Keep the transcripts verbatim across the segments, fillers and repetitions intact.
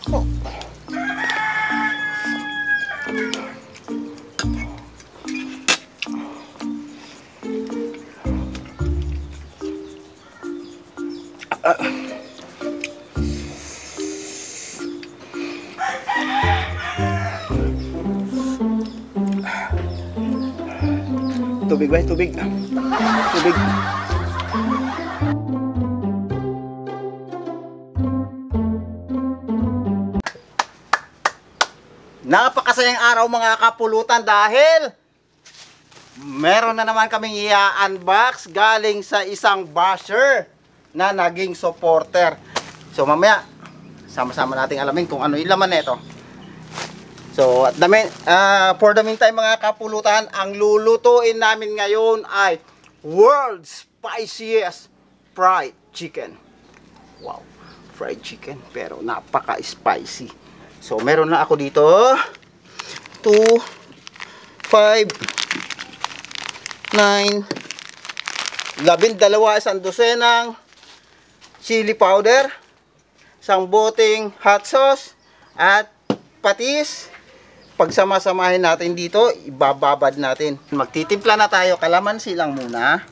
Oh. Uh. Tubig ba? Tubig. Tubig. Napakasayang araw mga kapulutan dahil meron na naman kaming i-unbox galing sa isang basher na naging supporter. So mamaya sama-sama nating alamin kung ano yung laman nito. So at the mean, uh, for the meantime mga kapulutan, ang lulutuin namin ngayon ay world's spiciest fried chicken. Wow, fried chicken pero napaka-spicy. So meron na ako dito two, five, nine, labindalawa, isang dosenang chili powder, isang boteng hot sauce at patis. Pagsama-samahin natin dito, ibababad natin. Magtitimpla na tayo, kalamansi lang muna.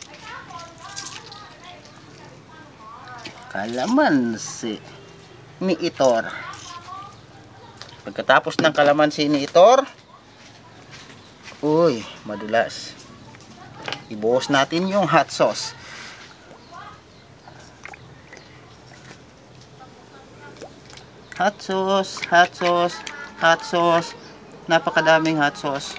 Kalamansi ni Itor. Pagkatapos ng kalamansi ni Itor, uy, madulas. Ibuhos natin yung hot sauce. Hot sauce, hot sauce, hot sauce. Napakadaming hot sauce.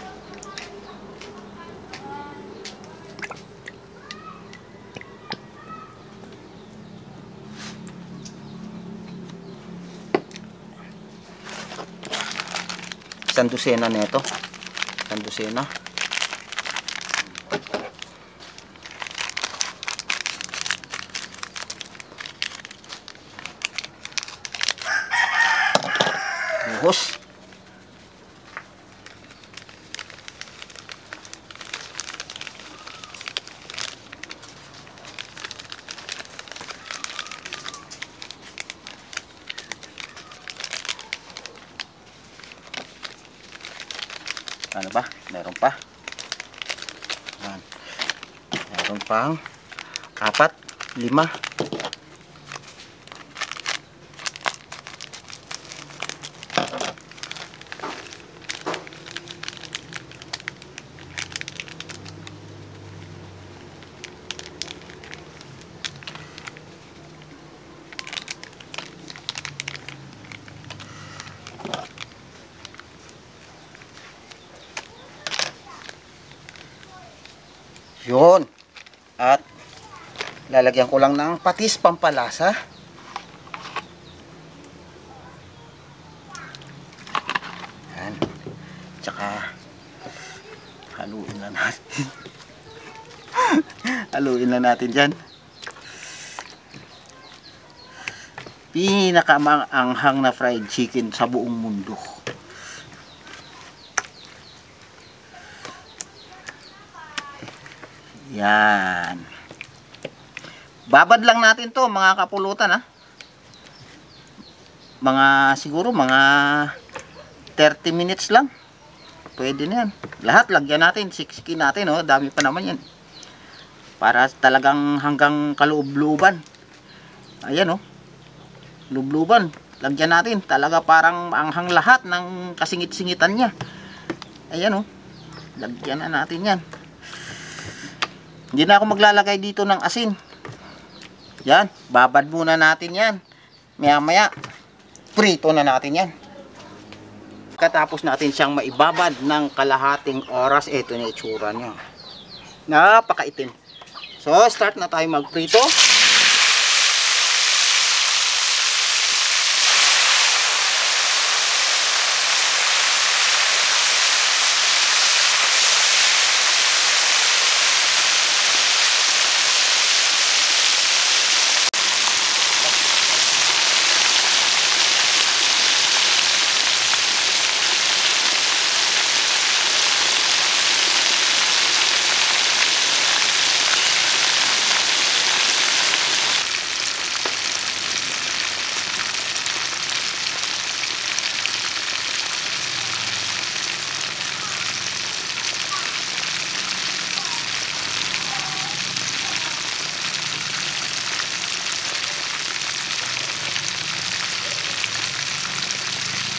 Isang dosena nito. Isang dosena. Buhos. Ano ba? Meron pa. Yan. Meron pang apat, lima. Yun. At lalagyan ko lang ng patis pampalasa. Yan. Tsaka haluin na natin. Haluin na natin dyan. Pinakamanghang na fried chicken sa buong mundo. Yan. Babad lang natin to mga kapulutan ha. Mga siguro mga thirty minutes lang. Pwede na yan. Lahat lagyan natin, siksikin natin oh, dami pa naman yan. Para talagang hanggang kaloob-looban. Ayan oh. Loob-looban. Lagyan natin, talaga parang anghang lahat ng kasingit-singitan niya. Ayan oh. Lagyan na natin yan. Hindi na ako maglalagay dito ng asin. Yan, babad muna natin yan. Maya maya, prito na natin yan. Katapos natin siyang maibabad ng kalahating oras, ito na itsura niya. Napakaitim. So, start na tayo magprito.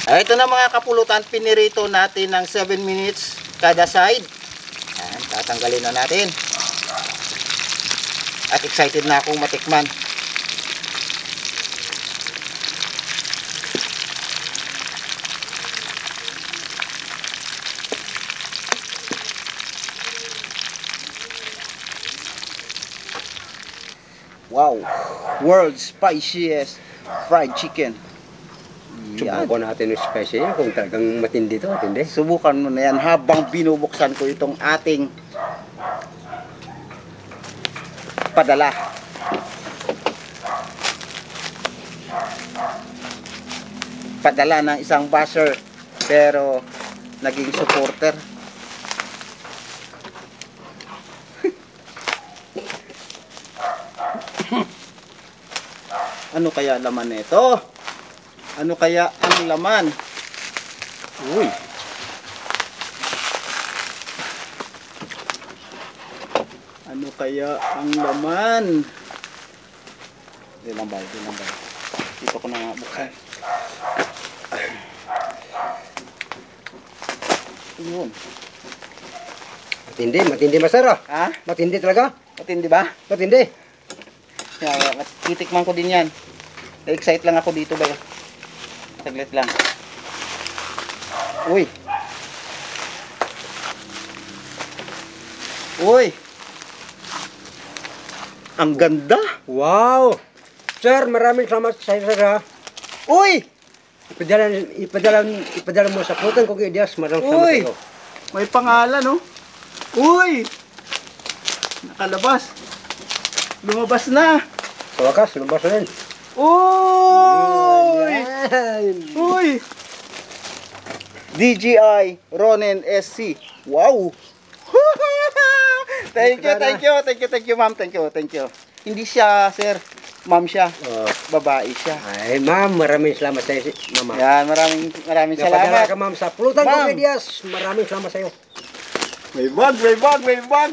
Ah, ito na mga kapulutan, pinirito natin ng seven minutes kada side. Ayan, tatanggalin na natin. At excited na akong matikman. Wow, world's spiciest fried chicken. Yan. Subukan natin yung spicy yan kung talagang matindi to, matindi. Subukan mo na yan habang binubuksan ko itong ating padala. Padala ng isang basher pero naging supporter. Ano kaya laman nito? Ano kaya ang laman? Uy. Ano kaya ang laman? Hindi lang ba? Hindi lang ba? Dito ko na nga buksan. Yun. Matindi, matindi masara. Ha? Matindi talaga. Matindi ba? Matindi. Kaya, titikman ko din yan. Na-excite lang ako dito ba? Saglit lang. Uy. Uy. Ang ganda. Wow! Sir, maraming salamat sa iyo, sir, ha. Uy. Ipadala, ipadala, ipadala mo sa putan ko kay Diaz. Maraming salamat sa Uy. iyo. May pangalan, no? Uy. Nakalabas. Lumabas na. Sa wakas, lumabas na rin. Uy. Yan. Uy. D J I Ronin S C. Wow. Thank you, thank you, thank you, thank you, ma'am. Thank you, thank you. Hindi siya, sir. Ma'am siya. Oh. Babae siya. Ay, ma'am, maraming salamat sa iyo, mama. Yan, maraming maraming Napadala salamat. ka, ma'am, sa pulutan ko Ma'am. kay Diaz. Maraming salamat sa iyo. May bag, may bag, may bag.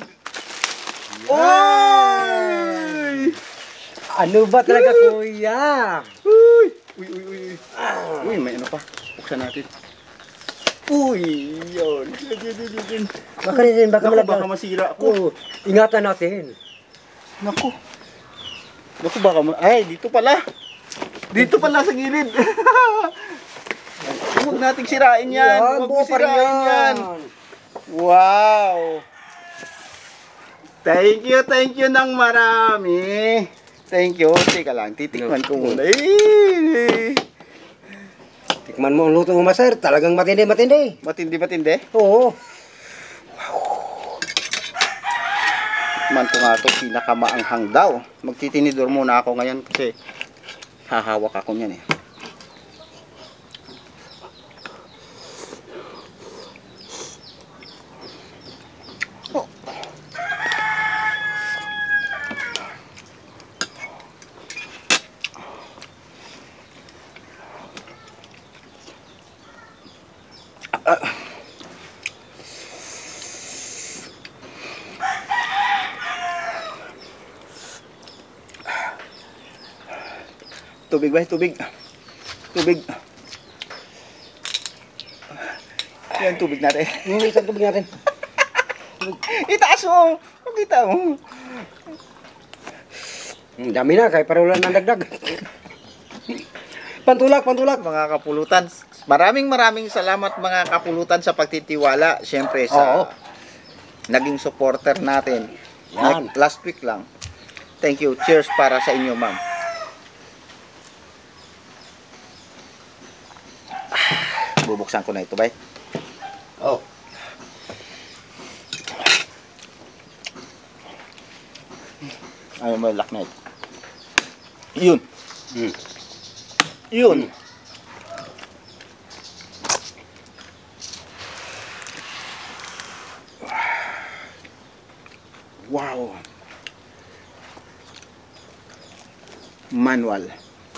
Uy! Ano ba talaga, kuya? Uy! Uy, uy, uy. Uy, may ano pa. Buksan natin. Uy, yun. Yun, yun, yun, yun, yun. Baka rin, baka Naku, malaglag. baka masira ako. Oo, ingatan natin. Naku. Naku, baka ma... Ay, dito pala. Dito pala sa gilid. Huwag nating sirain yan. Huwag buo mo pa rin sirain yan. Wow. Thank you, thank you ng marami. Thank you. Teka lang, titikman ko muna. Eh. Tikman mo ang luto mo, sir. Talagang matindi, matindi. Matindi, matindi. Oo. Man ko nga ito, pinakamaanghang daw. Magtitinidor muna ako ngayon kasi hahawak ako niyan eh. Oh. Ah. Tubig ba? Tubig. Tubig. Yan, tubig natin. Hmm, isang tubig natin. Itaas mo. Pakita mo. Ang dami na, kaya parang wala nang dagdag. Pantulak, pantulak. Mga kapulutan, maraming maraming salamat mga kapulutan sa pagtitiwala. Siyempre sa Oo. naging supporter natin. Yan. Nag- last week lang. Thank you. Cheers para sa inyo, ma'am. Bubuksan ko na ito, bay. Oh. Ayaw mo lock na ito. Yun. Hmm. Yun. Wow. Manual.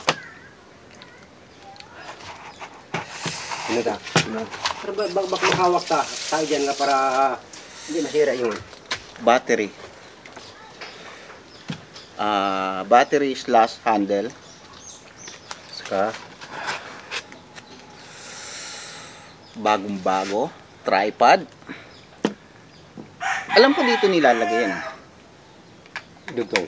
Ano ta? Ano? Pero bak bak bak makawak ta. Tayo dyan nga para hindi masira yung Battery. Ah, battery slash handle. saka bagong-bago, tripod. Alam ko dito nilalagay yan. Dugtong.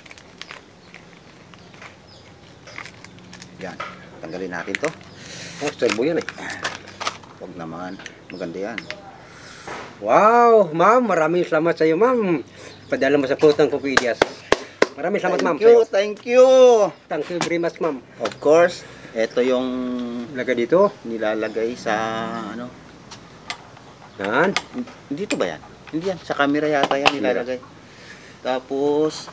Yan, tanggalin natin to. Oh, servo yan eh. Huwag naman, maganda yan. Wow, ma'am, maraming salamat sa iyo, ma'am. Padala mo sa putang Covidias. Maraming salamat, ma'am. Thank you, thank you. Thank you very much, ma'am. Of course, ito yung Lagay dito. nilalagay sa ano. Yan. Dito ba yan? Hindi yan, sa camera yata yan nilalagay. Tapos,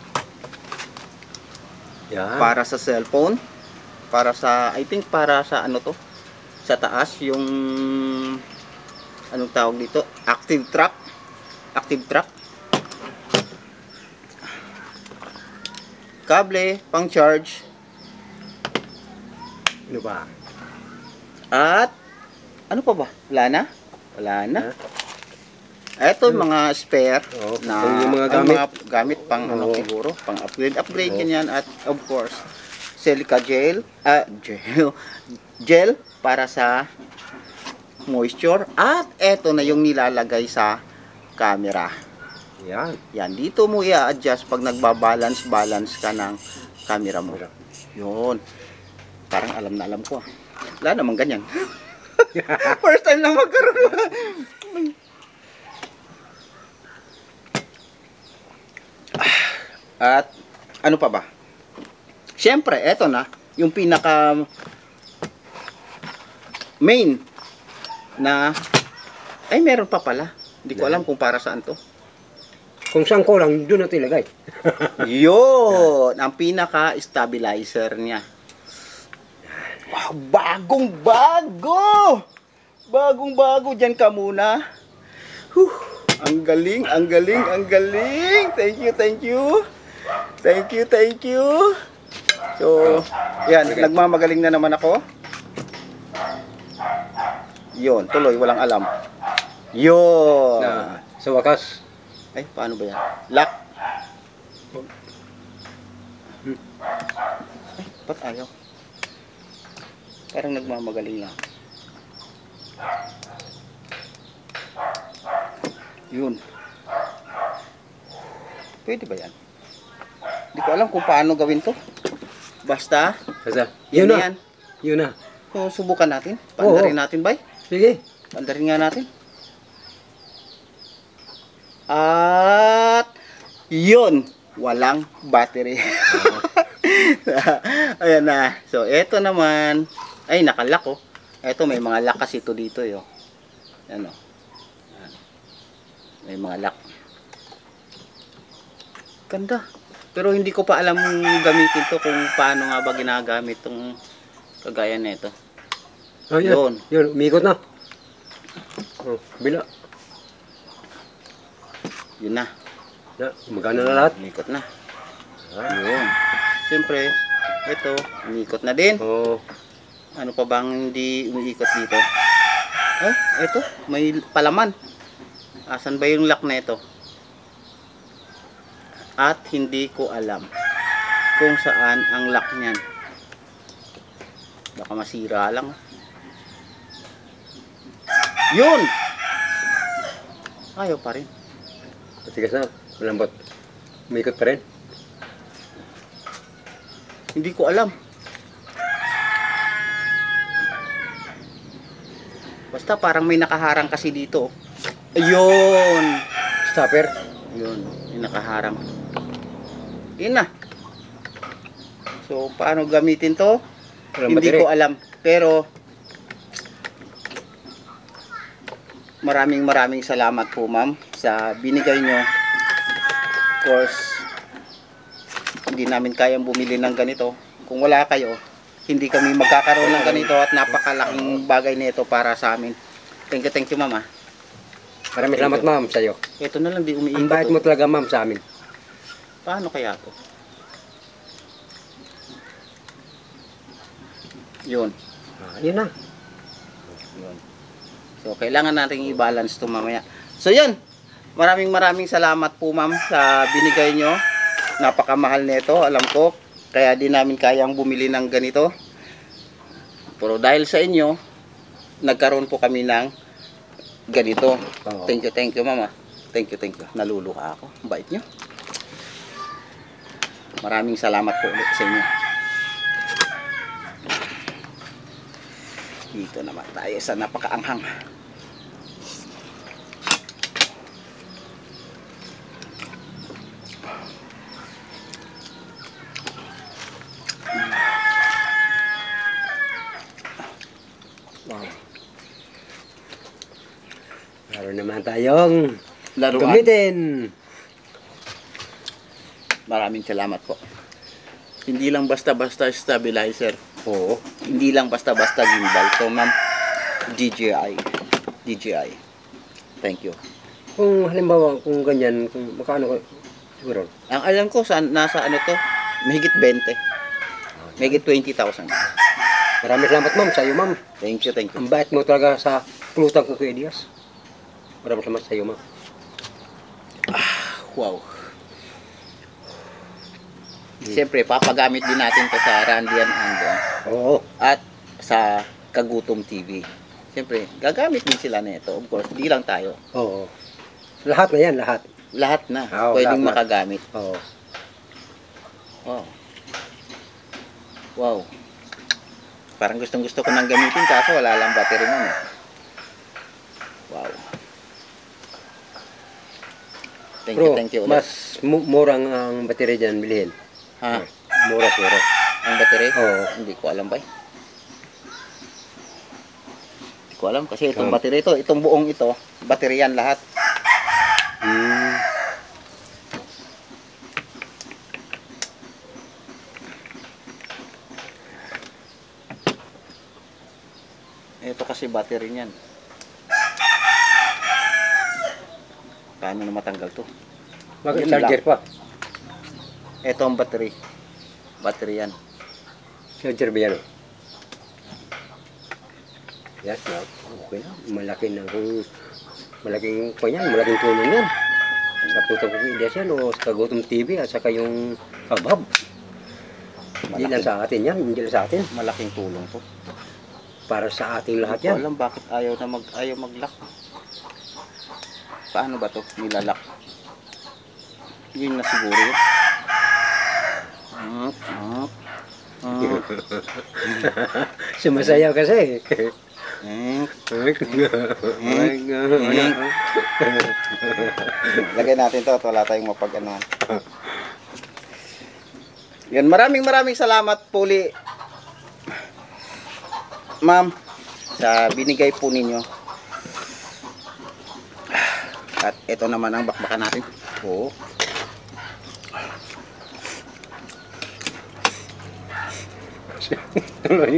Yan. para sa cellphone, para sa, I think para sa ano to, sa taas, yung, anong tawag dito, active track, active track, kable, pang charge, Ano ba? at, ano pa ba? Wala na? Wala na. Ito mga spare Oo, na yung mga ang gamit. mga gamit pang ano Oo. siguro, pang upgrade, upgrade Oo. yan yan at of course silica gel, ah gel, gel para sa moisture at eto na yung nilalagay sa camera. Yan. Yan dito mo i-adjust pag nagba-balance balance ka ng camera mo. Yun. Parang alam na alam ko. ah. Wala namang ganyan. First time na magkaroon. At ano pa ba? Siyempre, eto na yung pinaka main na ay meron pa pala. Hindi ko alam kung para saan to. Kung saan ko lang, doon natin ilagay. Yun, ang pinaka stabilizer niya. Wow, bagong bago. Bagong bago diyan ka muna. Huh, ang galing, ang galing, ang galing. Thank you, thank you. Thank you, thank you. So, yan, nagmamagaling na naman ako. Yun, tuloy, walang alam. Yun. Na, sa wakas. Ay, paano ba yan? Lock. Ay, ba't ayaw? Parang nagmamagaling lang. Yun. Pwede ba yan? Hindi ko alam kung paano gawin to. Basta, Basta, yun yun na. yan. Yun na. So, subukan natin. Paandarin natin, bay. Sige. Paandarin nga natin. At yun, walang battery. Ayan na. So, eto naman. Ay, nakalak oh. Eto, may mga lock kasi ito dito yo. Ayan oh. Ayan. May mga lock. Ganda. Pero hindi ko pa alam gamitin to kung paano nga ba ginagamit tong kagaya nito. Oh, yun. Yun. Yun, umikot na. Oh, bila. Yun na. Na, magana na lahat. Umikot na. Yun. Siyempre, ito, umikot na din. Oh, Ano pa bang hindi umiikot dito? Eh, ito, may palaman. Asan ba yung lock na ito? At hindi ko alam kung saan ang lock niyan. Baka masira lang. Yun! Ayaw pa rin. patigas na. Malambot. Umikot pa rin. Hindi ko alam. Basta parang may nakaharang kasi dito. Ayun! Stopper. Yun, yung nakaharang. Yun na. So, paano gamitin to? Walang Hindi battery. ko alam. Pero, maraming maraming salamat po ma'am sa binigay nyo. Of course, hindi namin kayang bumili ng ganito. Kung wala kayo, hindi kami magkakaroon ng ganito at napakalaking bagay nito para sa amin. Thank you, thank you ma'am. ah. Maraming salamat, ma'am, sa iyo. Ito na lang, di Ang umiikot. bait mo oh. talaga, ma'am, sa amin. Paano kaya to? Yun. Ah, yun na. Yun. So, kailangan natin i-balance to mamaya. So, yun. Maraming maraming salamat po, ma'am, sa binigay nyo. Napakamahal nito, alam ko. Kaya di namin kayang bumili ng ganito. Pero dahil sa inyo, nagkaroon po kami ng ganito. Oo. Thank you, thank you, mama. Thank you, thank you. Naluluha ako. Ang bait nyo. Maraming salamat po ulit sa inyo. Dito naman tayo sa napakaanghang. Wow. Meron naman tayong Laruan. gamitin. Maraming salamat po. Hindi lang basta-basta stabilizer. Oo. Hindi lang basta-basta gimbal. So, ma'am, D J I. D J I. Thank you. Kung halimbawa, kung ganyan, kung makano ko, siguro. Ang alam ko, sa, nasa ano to, mahigit twenty. Mahigit twenty thousand. Maraming salamat ma'am sa iyo ma'am. Thank you, thank you. Ang bait mo talaga sa pulutan ko kay Elias. Maraming salamat sa iyo ma'am. Wow. Siyempre, papagamit din natin to sa Randy and Ando Oo. at sa Kagutom T V. Siyempre, gagamit din sila nito. Of course, di lang tayo. Oo. Lahat na yan, lahat. Lahat na Oo, pwedeng lahat na. makagamit. Oo. Wow. Wow. Parang gustong gusto ko nang gamitin kaso wala lang battery mo. No? Wow. Thank Bro, you, thank you ulit. mas mu- murang ang baterya dyan bilhin. Ha? Mura, mura. Ang battery? Oo. Hindi ko alam ba eh. Hindi ko alam kasi itong Um. battery ito, itong buong ito, battery yan lahat. Hmm. Ito kasi battery niyan. Paano na matanggal to? Bakit Yun charger lang. pa? Ito ang battery. Battery yan. Charger ba yan? oh? Yan, na- okay na. Malaki na kung malaking pa yan, malaking tulong yan. Sa puto ko Elias yan o sa Kagutom T V at saka yung kabab. Hindi lang Malaki. sa atin yan, hindi lang sa atin. Malaking tulong to. Para sa ating lahat Hindi ko yan. alam bakit ayaw na mag ayaw mag-lock. Paano ba to? Nilalak. Yun na siguro yun. Up, up, up. Sumasayaw kasi. Eh, lagay natin to at wala tayong mapag-anuhan. Yan, maraming maraming salamat po uli, ma'am, sa binigay po ninyo. At ito naman ang bakbakan natin. Oo. Tuloy.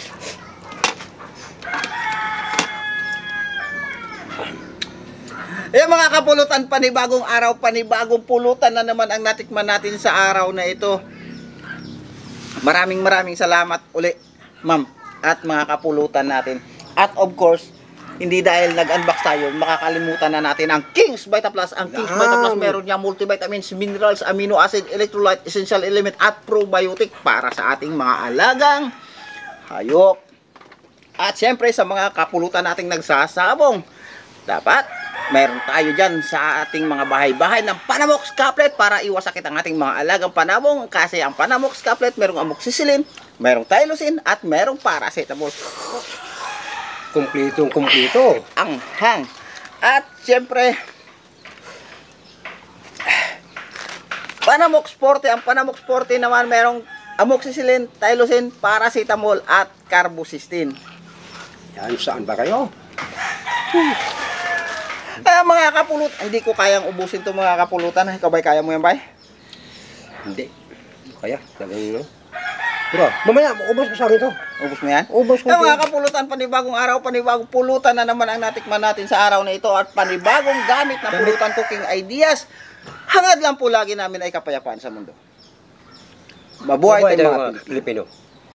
Eh mga kapulutan, panibagong araw, panibagong pulutan na naman ang natikman natin sa araw na ito. Maraming maraming salamat uli, ma'am, at mga kapulutan natin. At of course, hindi dahil nag-unbox tayo, makakalimutan na natin ang King's Vita Plus. Ang King's Vita Plus, meron niya multivitamins, minerals, amino acid, electrolyte, essential element, at probiotic para sa ating mga alagang hayop. At syempre sa mga kapulutan nating nagsasabong, dapat meron tayo dyan sa ating mga bahay-bahay ng Panamox Caplet para iwasakit ang ating mga alagang panabong, kasi ang Panamox Caplet merong amoxicillin, merong tylosin, at merong paracetamol. Kumplitong kumplito. Ang hang. At syempre, Panamox forty, ang Panamox forty naman merong amoxicillin, tylosin, paracetamol, at carbocysteine. Yan, saan ba kayo? Kaya mga kapulut, hindi ko kayang ubusin to mga kapulutan. Ikaw ba'y kaya mo yan, bay? Hindi. Kaya, talagang no. Pero, mamaya, ubos ko sa akin to. Ubus mo yan? Ubos ko. Kaya mga kapulutan, panibagong araw, panibagong pulutan na naman ang natikman natin sa araw na ito, at panibagong gamit na pulutan cooking ideas. Hangad lang po lagi namin ay kapayapaan sa mundo. Mabuhay Mabuhay tayo tayo mga mga Pilipino. Pilipino.